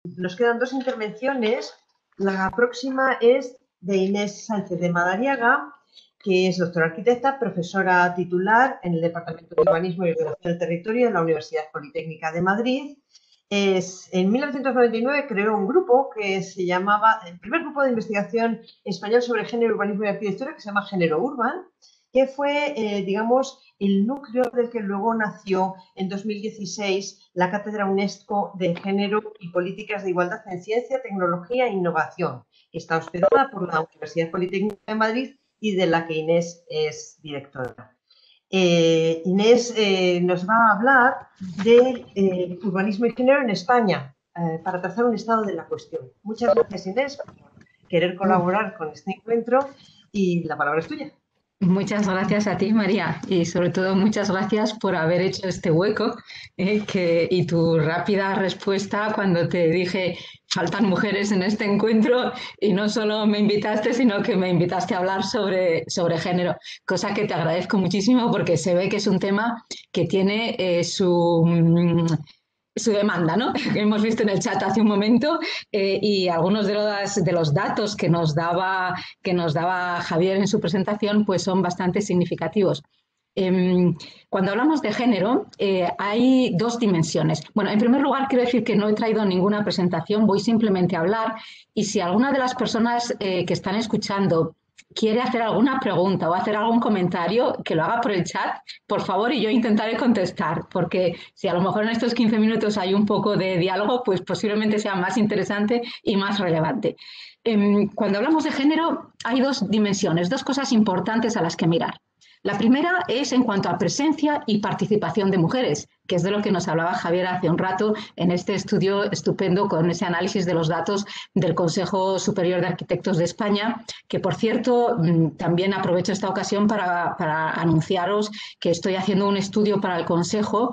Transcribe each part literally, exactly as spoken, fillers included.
nos quedan dos intervenciones. La próxima es de Inés Sánchez de Madariaga, que es doctora arquitecta, profesora titular en el Departamento de Urbanismo y Ordenación del Territorio de la Universidad Politécnica de Madrid. Es, en mil novecientos noventa y nueve creó un grupo que se llamaba, el primer grupo de investigación español sobre género, urbanismo y arquitectura, que se llama Género Urban, que fue, eh, digamos, el núcleo del que luego nació en dos mil dieciséis la Cátedra UNESCO de Género y Políticas de Igualdad en Ciencia, Tecnología e Innovación, que está hospedada por la Universidad Politécnica de Madrid y de la que Inés es directora. Eh, Inés eh, nos va a hablar de eh, urbanismo y género en España, eh, para trazar un estado de la cuestión. Muchas gracias, Inés, por querer colaborar con este encuentro y la palabra es tuya. Muchas gracias a ti, María, y sobre todo muchas gracias por haber hecho este hueco eh, que, y tu rápida respuesta cuando te dije faltan mujeres en este encuentro y no solo me invitaste, sino que me invitaste a hablar sobre, sobre género, cosa que te agradezco muchísimo porque se ve que es un tema que tiene eh, su... Mm, su demanda, ¿no? Que hemos visto en el chat hace un momento eh, y algunos de los, de los datos que nos, daba, que nos daba Javier en su presentación pues son bastante significativos. Eh, cuando hablamos de género, eh, hay dos dimensiones. Bueno, en primer lugar, quiero decir que no he traído ninguna presentación, voy simplemente a hablar y si alguna de las personas eh, que están escuchando quiere hacer alguna pregunta o hacer algún comentario, que lo haga por el chat, por favor, y yo intentaré contestar, porque si a lo mejor en estos quince minutos hay un poco de diálogo, pues posiblemente sea más interesante y más relevante. Cuando hablamos de género, hay dos dimensiones, dos cosas importantes a las que mirar. La primera es en cuanto a presencia y participación de mujeres, que es de lo que nos hablaba Javier hace un rato en este estudio estupendo con ese análisis de los datos del Consejo Superior de Arquitectos de España, que por cierto también aprovecho esta ocasión para, para anunciaros que estoy haciendo un estudio para el Consejo,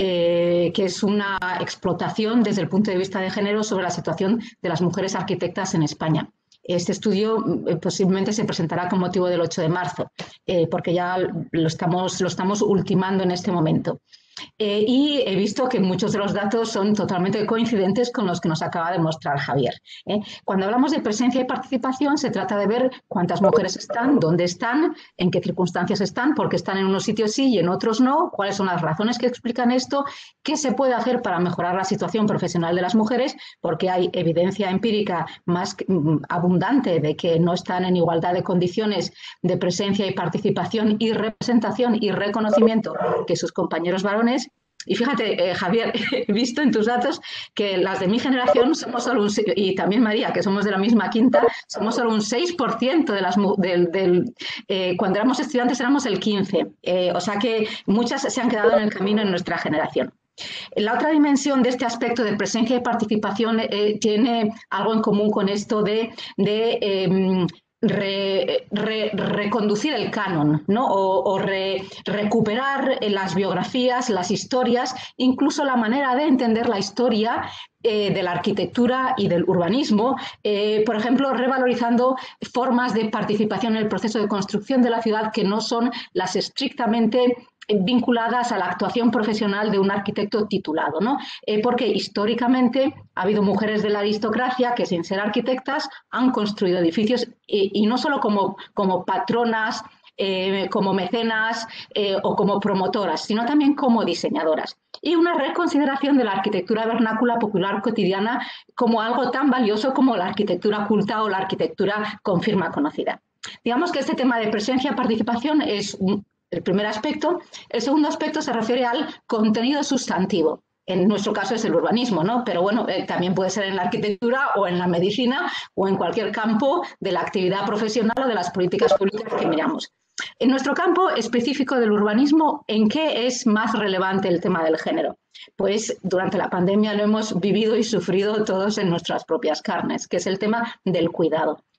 eh, que es una explotación desde el punto de vista de género sobre la situación de las mujeres arquitectas en España. Este estudio eh, posiblemente se presentará con motivo del ocho de marzo, eh, porque ya lo estamos, lo estamos ultimando en este momento. Eh, y he visto que muchos de los datos son totalmente coincidentes con los que nos acaba de mostrar Javier. ¿eh? Cuando hablamos de presencia y participación, se trata de ver cuántas mujeres están, dónde están, en qué circunstancias están, porque están en unos sitios sí y en otros no, cuáles son las razones que explican esto, qué se puede hacer para mejorar la situación profesional de las mujeres, porque hay evidencia empírica más abundante de que no están en igualdad de condiciones de presencia y participación y representación y reconocimiento que sus compañeros varones. Y fíjate, eh, Javier, he visto en tus datos que las de mi generación somos solo un, y también María, que somos de la misma quinta, somos solo un seis por ciento de las, del, del, eh, cuando éramos estudiantes éramos el quince por ciento, eh, o sea que muchas se han quedado en el camino en nuestra generación. La otra dimensión de este aspecto de presencia y participación eh, tiene algo en común con esto de, de eh, Re, re, reconducir el canon, ¿no? o, o re, recuperar las biografías, las historias, incluso la manera de entender la historia eh, de la arquitectura y del urbanismo, eh, por ejemplo, revalorizando formas de participación en el proceso de construcción de la ciudad que no son las estrictamente vinculadas a la actuación profesional de un arquitecto titulado, ¿no? Eh, porque históricamente ha habido mujeres de la aristocracia que sin ser arquitectas han construido edificios y, y no solo como, como patronas, eh, como mecenas eh, o como promotoras, sino también como diseñadoras. Y una reconsideración de la arquitectura vernácula popular cotidiana como algo tan valioso como la arquitectura culta o la arquitectura con firma conocida. Digamos que este tema de presencia y participación es un el primer aspecto. El segundo aspecto se refiere al contenido sustantivo. En nuestro caso es el urbanismo, ¿no? Pero bueno, eh, también puede ser en la arquitectura o en la medicina o en cualquier campo de la actividad profesional o de las políticas públicas que miramos. En nuestro campo específico del urbanismo, ¿en qué es más relevante el tema del género? Pues durante la pandemia lo hemos vivido y sufrido todos en nuestras propias carnes, que es el tema del cuidado.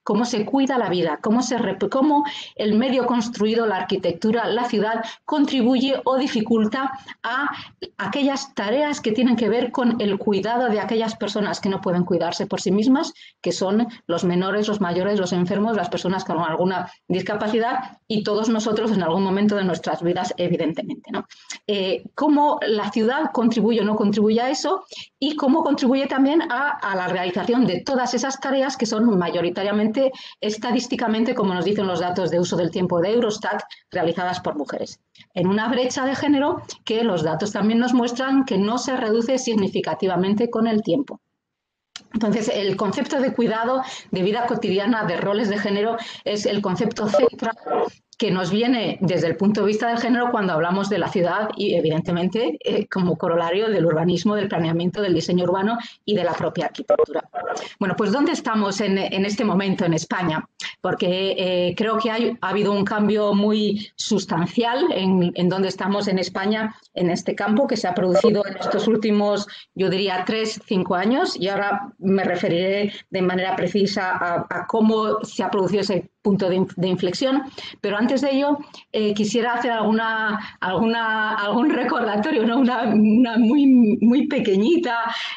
cómo se cuida la vida, cómo, se, cómo el medio construido, la arquitectura, la ciudad, contribuye o dificulta a aquellas tareas que tienen que ver con el cuidado de aquellas personas que no pueden cuidarse por sí mismas, que son los menores, los mayores, los enfermos, las personas con alguna discapacidad y todos nosotros en algún momento de nuestras vidas, evidentemente, ¿no? Eh, cómo la ciudad contribuye o no contribuye a eso y cómo contribuye también a, a la realización de todas esas tareas que son mayoritariamente, estadísticamente, como nos dicen los datos de uso del tiempo de Eurostat, realizadas por mujeres. En una brecha de género que los datos también nos muestran que no se reduce significativamente con el tiempo. Entonces, el concepto de cuidado, de vida cotidiana, de roles de género, es el concepto central que nos viene desde el punto de vista del género cuando hablamos de la ciudad y, evidentemente, eh, como corolario del urbanismo, del planeamiento, del diseño urbano y de la propia arquitectura. Bueno, pues ¿dónde estamos en, en este momento en España? Porque eh, creo que hay, ha habido un cambio muy sustancial en, en dónde estamos en España en este campo que se ha producido en estos últimos, yo diría, tres, cinco años, y ahora me referiré de manera precisa a, a cómo se ha producido ese punto de, de inflexión, pero antes de ello eh, quisiera hacer alguna, alguna, algún recordatorio, ¿no? una, una muy, muy pequeñita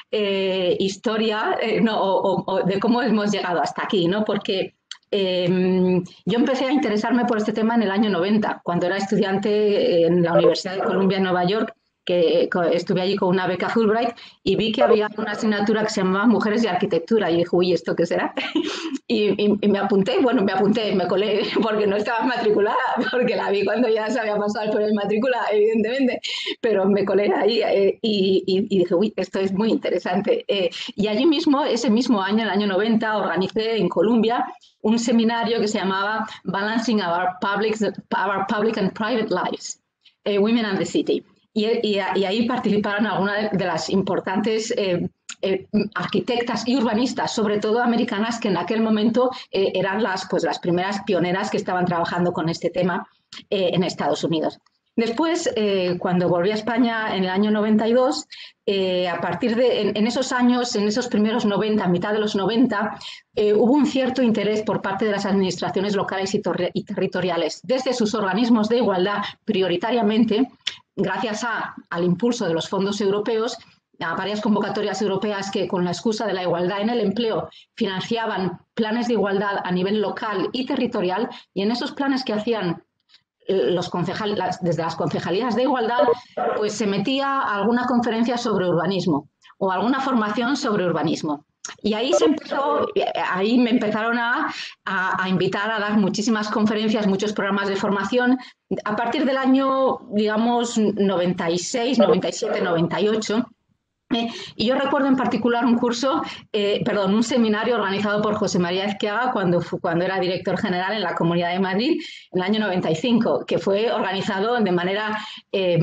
eh, historia eh, no, o, o de cómo hemos llegado hasta aquí, ¿no? Porque eh, yo empecé a interesarme por este tema en el año noventa, cuando era estudiante en la Universidad de Columbia en Nueva York, que estuve allí con una beca Fulbright y vi que había una asignatura que se llamaba Mujeres de Arquitectura y dije, uy, ¿esto qué será? y, y, y me apunté, bueno, me apunté, me colé porque no estaba matriculada, porque la vi cuando ya se había pasado por el matrícula, evidentemente, pero me colé ahí eh, y, y, y dije, uy, esto es muy interesante. Eh, y allí mismo, ese mismo año, el año noventa, organicé en Columbia un seminario que se llamaba Balancing Our Public, Our Public and Private Lives, eh, Women and the City. Y, y, y ahí participaron algunas de, de las importantes eh, eh, arquitectas y urbanistas, sobre todo americanas, que en aquel momento eh, eran las, pues, las primeras pioneras que estaban trabajando con este tema eh, en Estados Unidos. Después, eh, cuando volví a España en el año noventa y dos, eh, a partir de en, en esos años, en esos primeros noventa, a mitad de los noventa, eh, hubo un cierto interés por parte de las administraciones locales y, y territoriales, desde sus organismos de igualdad prioritariamente, gracias a, al impulso de los fondos europeos, a varias convocatorias europeas que con la excusa de la igualdad en el empleo financiaban planes de igualdad a nivel local y territorial, y en esos planes que hacían los concejal, las, desde las concejalías de igualdad, pues se metía alguna conferencia sobre urbanismo o alguna formación sobre urbanismo. Y ahí se empezó, ahí me empezaron a, a, a invitar a dar muchísimas conferencias, muchos programas de formación. A partir del año, digamos, noventa y seis, noventa y siete, noventa y ocho, Eh, y yo recuerdo en particular un curso, eh, perdón, un seminario organizado por José María Ezqueaga cuando, cuando era director general en la Comunidad de Madrid en el año noventa y cinco, que fue organizado de manera eh,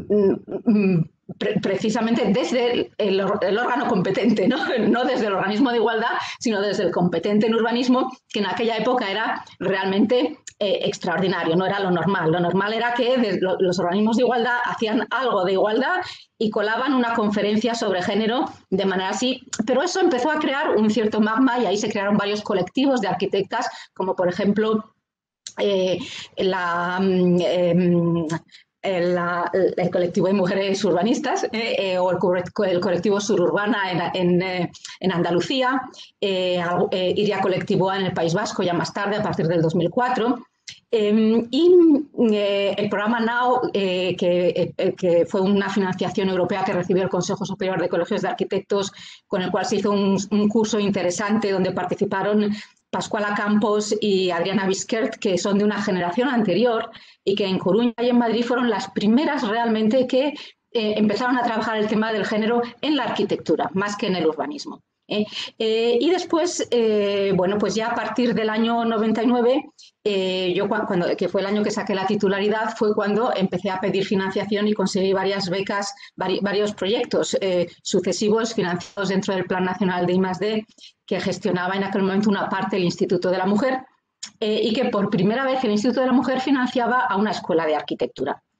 pre precisamente desde el, el, el órgano competente, ¿no? No desde el organismo de igualdad, sino desde el competente en urbanismo, que en aquella época era realmente eh, extraordinario, no era lo normal. Lo normal era que los organismos de igualdad hacían algo de igualdad y colaban una conferencia sobre género de manera así, pero eso empezó a crear un cierto magma y ahí se crearon varios colectivos de arquitectas, como por ejemplo eh, la... Eh, El, la, el colectivo de mujeres urbanistas eh, eh, o el, el colectivo Sururbana en, en, eh, en Andalucía, eh, eh, Iria Colectivoa en el País Vasco ya más tarde, a partir del dos mil cuatro. Eh, y eh, el programa NOW, eh, que, eh, que fue una financiación europea que recibió el Consejo Superior de Colegios de Arquitectos, con el cual se hizo un, un curso interesante donde participaron Pascuala Campos y Adriana Bisquert, que son de una generación anterior y que en Coruña y en Madrid fueron las primeras realmente que eh, empezaron a trabajar el tema del género en la arquitectura, más que en el urbanismo. Eh, eh, y después, eh, bueno, pues ya a partir del año noventa y nueve, eh, yo cuando, que fue el año que saqué la titularidad, fue cuando empecé a pedir financiación y conseguí varias becas, vari, varios proyectos eh, sucesivos financiados dentro del Plan Nacional de I más D, que gestionaba en aquel momento una parte del Instituto de la Mujer, eh, y que por primera vez el Instituto de la Mujer financiaba a una escuela de arquitectura.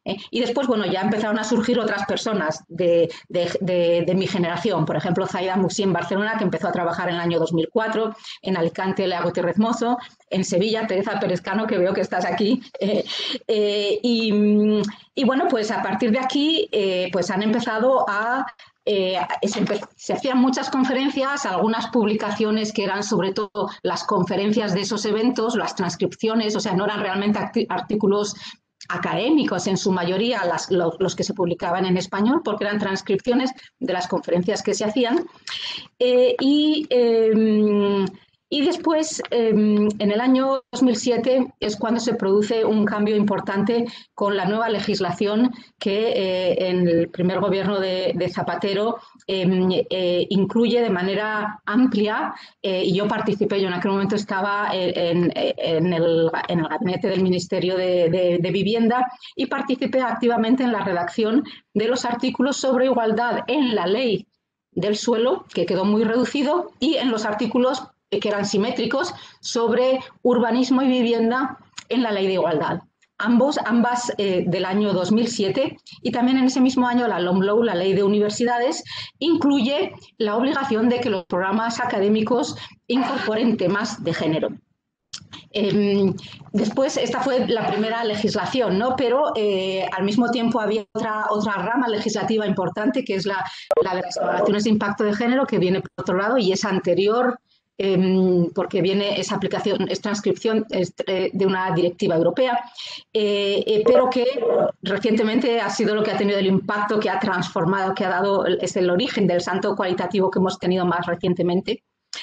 ¿eh? Y después, bueno, ya empezaron a surgir otras personas de, de, de, de mi generación. Por ejemplo, Zaida Muxi en Barcelona, que empezó a trabajar en el año dos mil cuatro, en Alicante, Lea Gutiérrez Mozo, en Sevilla, Teresa Pérez Cano, que veo que estás aquí. Eh, eh, y, y bueno, pues a partir de aquí, eh, pues han empezado a... Eh, se, se hacían muchas conferencias, algunas publicaciones que eran sobre todo las conferencias de esos eventos, las transcripciones, o sea, no eran realmente artículos académicos en su mayoría, las, los, los que se publicaban en español, porque eran transcripciones de las conferencias que se hacían. Eh, y, eh, y después, eh, en el año dos mil siete, es cuando se produce un cambio importante con la nueva legislación que eh, en el primer gobierno de, de Zapatero eh, eh, incluye de manera amplia, eh, y yo participé, yo en aquel momento estaba en, en, el, en el gabinete del Ministerio de, de, de Vivienda, y participé activamente en la redacción de los artículos sobre igualdad en la ley del suelo, que quedó muy reducido, y en los artículos que eran simétricos sobre urbanismo y vivienda en la ley de igualdad. Ambos, ambas eh, del año dos mil siete, y también en ese mismo año la LOMLOE, la Ley de Universidades, incluye la obligación de que los programas académicos incorporen temas de género. Eh, después, esta fue la primera legislación, ¿no? Pero eh, al mismo tiempo había otra, otra rama legislativa importante, que es la, la de las evaluaciones de impacto de género, que viene por otro lado y es anterior, eh, porque viene esa aplicación, es transcripción es, eh, de una directiva europea, eh, eh, pero que recientemente ha sido lo que ha tenido el impacto, que ha transformado, que ha dado, es el origen del salto cualitativo que hemos tenido más recientemente.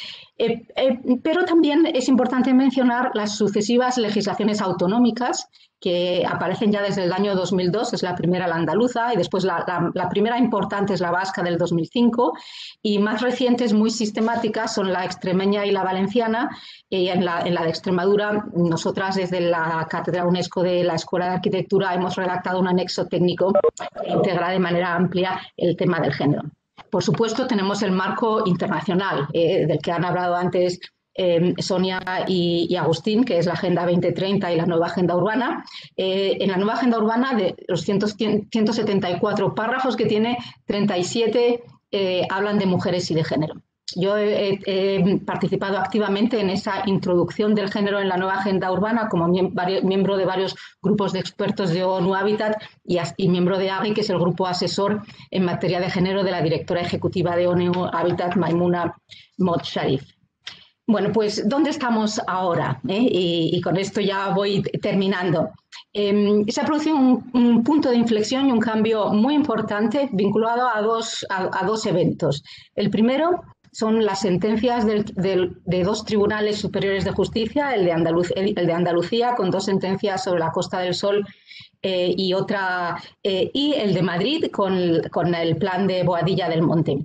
Eh, eh, pero también es importante mencionar las sucesivas legislaciones autonómicas que aparecen ya desde el año dos mil dos, es la primera la andaluza, y después la, la, la primera importante es la vasca del dos mil cinco, y más recientes, muy sistemáticas, son la extremeña y la valenciana. Y en la, en la de Extremadura, nosotras desde la Cátedra UNESCO de la Escuela de Arquitectura hemos redactado un anexo técnico que integra de manera amplia el tema del género. Por supuesto, tenemos el marco internacional, eh, del que han hablado antes eh, Sonia y, y Agustín, que es la Agenda veinte treinta y la nueva Agenda Urbana. Eh, en la nueva Agenda Urbana, de los ciento setenta y cuatro párrafos que tiene, treinta y siete eh, hablan de mujeres y de género. Yo he, he participado activamente en esa introducción del género en la nueva agenda urbana como miembro de varios grupos de expertos de ONU Habitat y, y miembro de A G I, que es el grupo asesor en materia de género de la directora ejecutiva de ONU Habitat, Maimouna Mohd-Sharif. Bueno, pues, ¿dónde estamos ahora? ¿Eh? Y, y con esto ya voy terminando. Eh, se ha producido un, un punto de inflexión y un cambio muy importante vinculado a dos, a, a dos eventos. El primero son las sentencias del, del, de dos tribunales superiores de justicia, el de, Andaluz, el, el de Andalucía, con dos sentencias sobre la Costa del Sol eh, y otra, eh, y el de Madrid con, con el plan de Boadilla del Monte.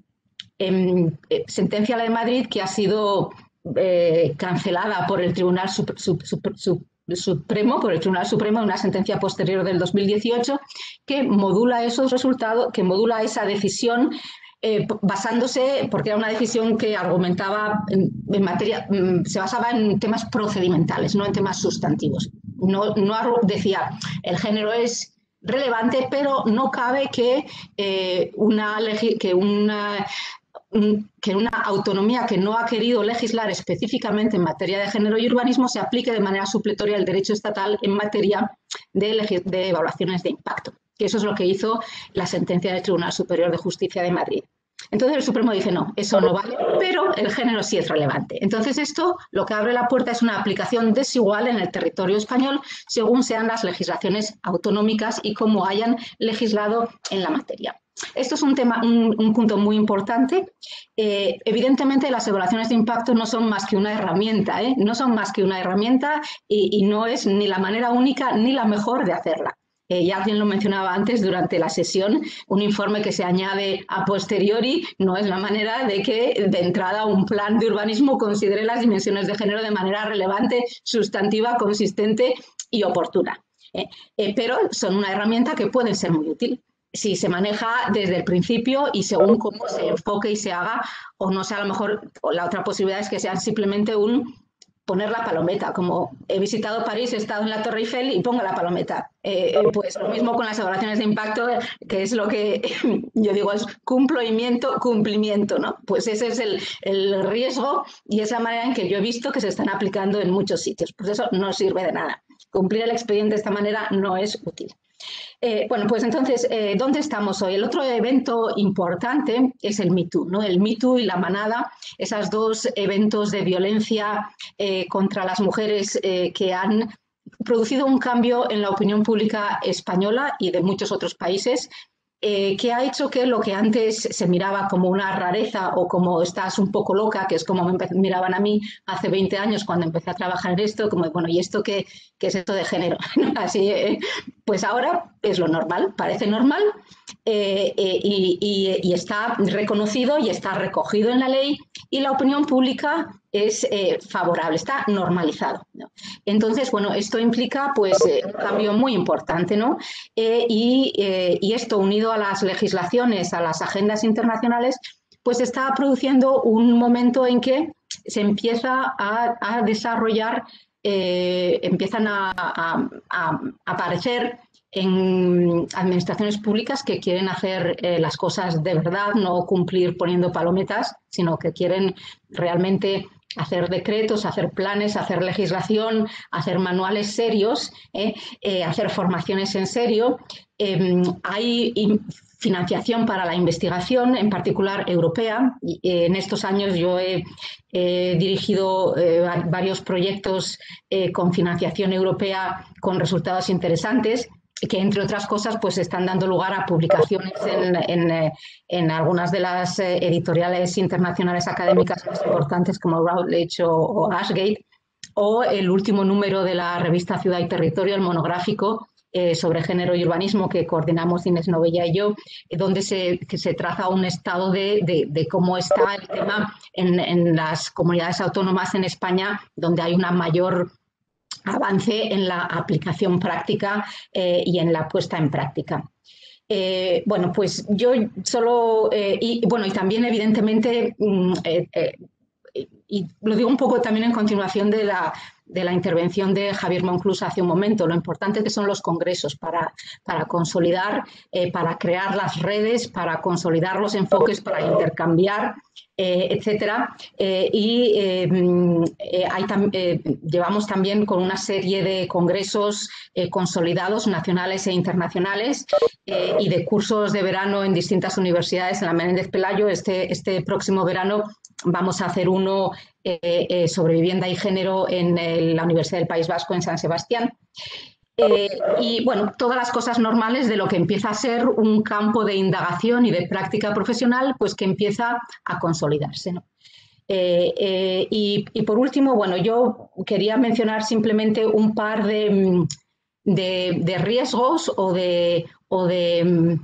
Eh, eh, sentencia la de Madrid que ha sido eh, cancelada por el Tribunal Sup, Sup, Sup, Sup, Supremo, por el Tribunal Supremo, en una sentencia posterior del dos mil dieciocho, que modula esos resultados, que modula esa decisión, Eh, basándose, porque era una decisión que argumentaba en, en materia, se basaba en temas procedimentales, no en temas sustantivos. No, no decía, el género es relevante, pero no cabe que, eh, una, que, una, un, que una autonomía que no ha querido legislar específicamente en materia de género y urbanismo se aplique de manera supletoria al derecho estatal en materia de, de evaluaciones de impacto. Que eso es lo que hizo la sentencia del Tribunal Superior de Justicia de Madrid. Entonces el Supremo dice, no, eso no vale, pero el género sí es relevante. Entonces esto lo que abre la puerta es una aplicación desigual en el territorio español según sean las legislaciones autonómicas y cómo hayan legislado en la materia. Esto es un, tema, un, un punto muy importante. Eh, evidentemente las evaluaciones de impacto no son más que una herramienta, ¿eh? no son más que una herramienta y, y no es ni la manera única ni la mejor de hacerla. Eh, ya alguien lo mencionaba antes durante la sesión, un informe que se añade a posteriori no es la manera de que de entrada un plan de urbanismo considere las dimensiones de género de manera relevante, sustantiva, consistente y oportuna. Eh, eh, pero son una herramienta que puede ser muy útil si se maneja desde el principio y según cómo se enfoque y se haga, o no sea a lo mejor, o la otra posibilidad es que sean simplemente un poner la palometa, como he visitado París, he estado en la Torre Eiffel y pongo la palometa. Eh, eh, pues lo mismo con las evaluaciones de impacto, que es lo que yo digo, es cumplimiento, cumplimiento, ¿no? Pues ese es el, el riesgo y es la manera en que yo he visto que se están aplicando en muchos sitios. Pues eso no sirve de nada. Cumplir el expediente de esta manera no es útil. Eh, bueno, pues entonces, eh, ¿dónde estamos hoy? El otro evento importante es el Me Too, ¿no? El Me Too y la Manada, esos dos eventos de violencia eh, contra las mujeres eh, que han producido un cambio en la opinión pública española y de muchos otros países, eh, que ha hecho que lo que antes se miraba como una rareza o como estás un poco loca, que es como me miraban a mí hace veinte años cuando empecé a trabajar en esto, como, bueno, ¿y esto qué, qué es esto de género? Así, eh, pues ahora es lo normal, parece normal eh, eh, y, y, y está reconocido y está recogido en la ley y la opinión pública es eh, favorable, está normalizado, ¿no? Entonces, bueno, esto implica pues eh, un cambio muy importante, ¿no? Eh, y, eh, y esto unido a las legislaciones, a las agendas internacionales, pues está produciendo un momento en que se empieza a, a desarrollar, eh, empiezan a, a, a aparecer en administraciones públicas que quieren hacer eh, las cosas de verdad, no cumplir poniendo palometas, sino que quieren realmente hacer decretos, hacer planes, hacer legislación, hacer manuales serios, eh, eh, hacer formaciones en serio. Eh, hay financiación para la investigación, en particular europea. Y, eh, en estos años yo he eh, dirigido eh, varios proyectos eh, con financiación europea con resultados interesantes, que entre otras cosas pues están dando lugar a publicaciones en, en, en algunas de las editoriales internacionales académicas más importantes como Routledge o, o Ashgate, o el último número de la revista Ciudad y Territorio, el monográfico eh, sobre género y urbanismo que coordinamos Inés Novella y yo, donde se, que se traza un estado de, de, de cómo está el tema en, en las comunidades autónomas en España, donde hay una mayor avance en la aplicación práctica eh, y en la puesta en práctica. Eh, bueno, pues yo solo, eh, y bueno, y también evidentemente, eh, eh, y lo digo un poco también en continuación de la, de la intervención de Javier Monclús hace un momento, lo importante que son los congresos para, para consolidar, eh, para crear las redes, para consolidar los enfoques, para intercambiar, eh, etcétera. Eh, y eh, eh, hay tam eh, llevamos también con una serie de congresos eh, consolidados, nacionales e internacionales, eh, y de cursos de verano en distintas universidades en la Menéndez Pelayo. Este, este próximo verano vamos a hacer uno eh, eh, sobre vivienda y género en el, la Universidad del País Vasco en San Sebastián. Eh, y bueno, todas las cosas normales de lo que empieza a ser un campo de indagación y de práctica profesional, pues que empieza a consolidarse, ¿no? Eh, eh, y, y por último, bueno, yo quería mencionar simplemente un par de, de, de riesgos o de, o de,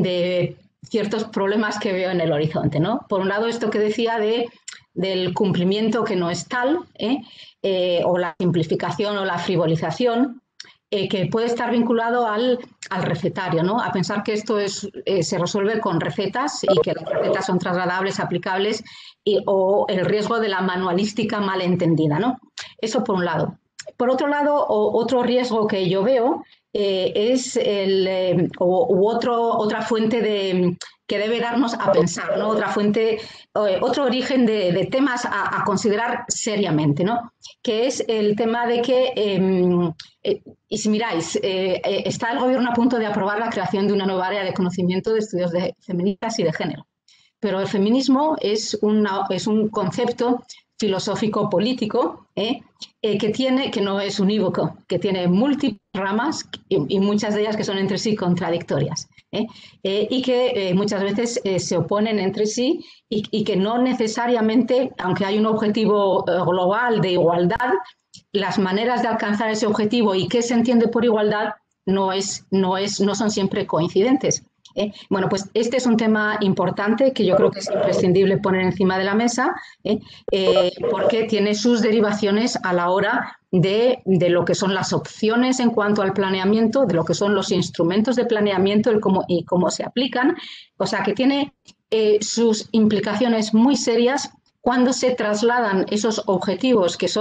de ciertos problemas que veo en el horizonte, ¿no? Por un lado, esto que decía de, del cumplimiento que no es tal, ¿eh? Eh, o la simplificación o la frivolización, Eh, que puede estar vinculado al, al recetario, ¿no? A pensar que esto es, eh, se resuelve con recetas y que las recetas son trasladables, aplicables, y, o el riesgo de la manualística malentendida, ¿no? Eso por un lado. Por otro lado, o, otro riesgo que yo veo eh, es el, eh, o, u otro, otra fuente de, que debe darnos a pensar, ¿no? Otra fuente, eh, otro origen de, de temas a, a considerar seriamente, ¿no? Que es el tema de que, eh, eh, y si miráis, eh, eh, está el gobierno a punto de aprobar la creación de una nueva área de conocimiento de estudios de feministas y de género. Pero el feminismo es, una, es un concepto filosófico-político eh, eh, que tiene, que no es unívoco, que tiene múltiples ramas y, y muchas de ellas que son entre sí contradictorias eh, eh, y que eh, muchas veces eh, se oponen entre sí y, y que no necesariamente, aunque hay un objetivo eh, global de igualdad, las maneras de alcanzar ese objetivo y qué se entiende por igualdad no, es, no, es, no son siempre coincidentes. ¿Eh? Bueno, pues este es un tema importante que yo creo que es imprescindible poner encima de la mesa ¿eh? Eh, porque tiene sus derivaciones a la hora de, de lo que son las opciones en cuanto al planeamiento, de lo que son los instrumentos de planeamiento y cómo, y cómo se aplican, o sea que tiene eh, sus implicaciones muy serias cuando se trasladan esos objetivos que son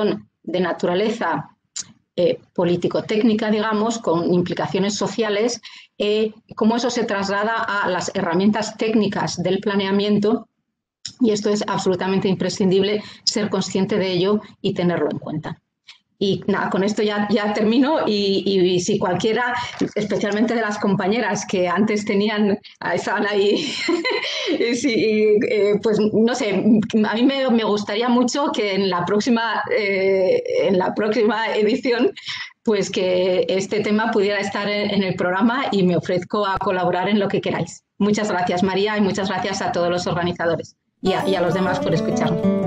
de naturaleza eh, político-técnica, digamos, con implicaciones sociales, eh, cómo eso se traslada a las herramientas técnicas del planeamiento, y esto es absolutamente imprescindible ser consciente de ello y tenerlo en cuenta. Y nada, con esto ya, ya termino y, y si cualquiera, especialmente de las compañeras que antes tenían, estaban ahí, y si, eh, pues no sé, a mí me, me gustaría mucho que en la próxima, eh, en la próxima edición, pues que este tema pudiera estar en, en el programa, y me ofrezco a colaborar en lo que queráis. Muchas gracias, María, y muchas gracias a todos los organizadores y a, y a los demás por escucharme.